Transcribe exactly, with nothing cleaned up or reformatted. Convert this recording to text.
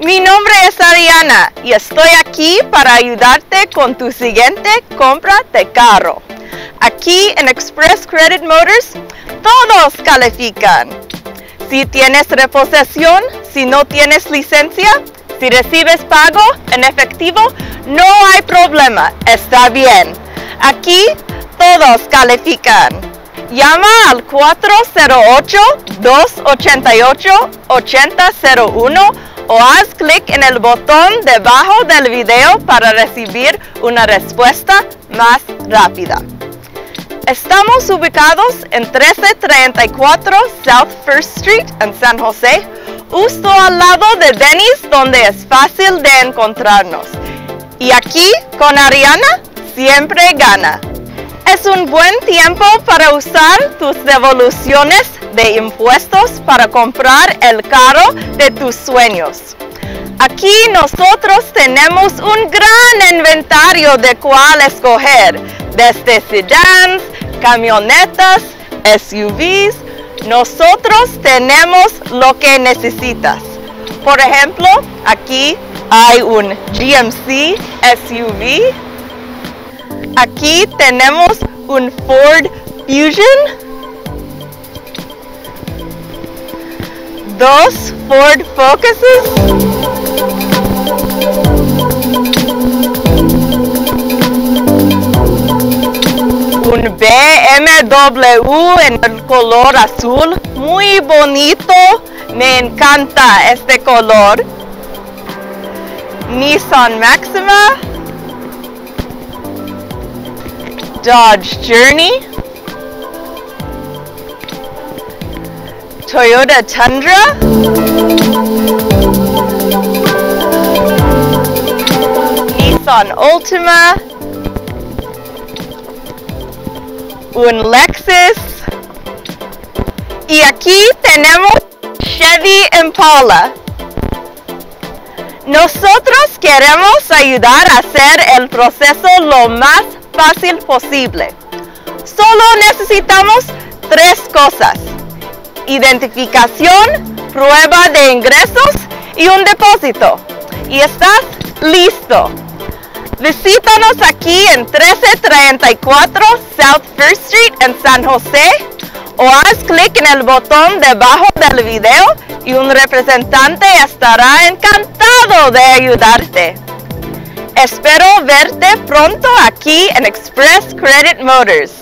Mi nombre es Ariana y estoy aquí para ayudarte con tu siguiente compra de carro. Aquí en Express Credit Motors, todos califican. Si tienes reposición, si no tienes licencia, si recibes pago en efectivo, no hay problema, está bien. Aquí todos califican. Llama al cuatro cero ocho, dos ocho ocho, ocho cero cero uno o haz clic en el botón debajo del video para recibir una respuesta más rápida. Estamos ubicados en trece treinta y cuatro South First Street en San José, justo al lado de Denny's, donde es fácil de encontrarnos. Y aquí, con Ariana, siempre gana. Es un buen tiempo para usar tus devoluciones de impuestos para comprar el carro de tus sueños. Aquí nosotros tenemos un gran inventario de cuál escoger, desde sedans, camionetas, S U Vs. Nosotros tenemos lo que necesitas. Por ejemplo, aquí hay un G M C S U V. Aquí tenemos un Ford Fusion, dos Ford Focuses, un B M W en el color azul, muy bonito, me encanta este color, Nissan Maxima, Dodge Journey, Toyota Tundra, Nissan Altima, un Lexus, y aquí tenemos Chevy Impala. Nosotros queremos ayudar a hacer el proceso lo más fácil posible. Solo necesitamos tres cosas: identificación, prueba de ingresos y un depósito. Y estás listo. Visítanos aquí en trece treinta y cuatro South First Street en San José o haz clic en el botón debajo del video y un representante estará encantado de ayudarte. Espero verte pronto aquí en Express Credit Motors.